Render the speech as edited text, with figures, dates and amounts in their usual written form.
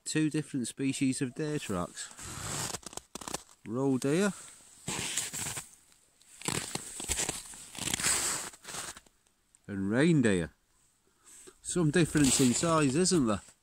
two different species of deer tracks. Roe deer and reindeer. Some difference in size, isn't there?